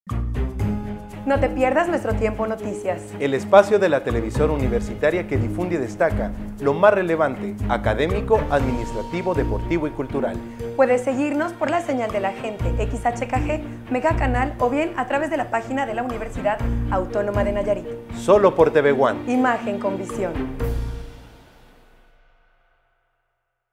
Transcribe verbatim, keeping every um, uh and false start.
No te pierdas nuestro Tiempo Noticias. El espacio de la televisora universitaria que difunde y destaca lo más relevante, académico, administrativo, deportivo y cultural. Puedes seguirnos por la señal de la gente X H K G, Mega Canal o bien a través de la página de la Universidad Autónoma de Nayarit. Solo por T V One. Imagen con visión.